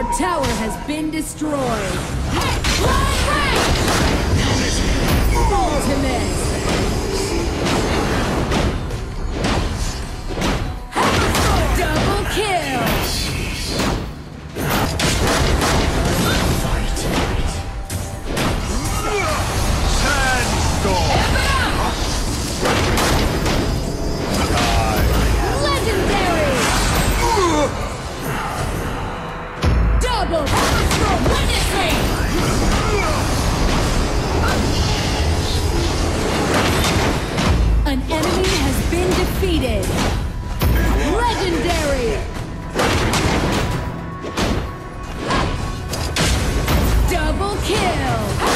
tower has been destroyed. Ultimate. Double kill. Legendary. Double. Witness me. An enemy has been defeated. Legendary. Double kill.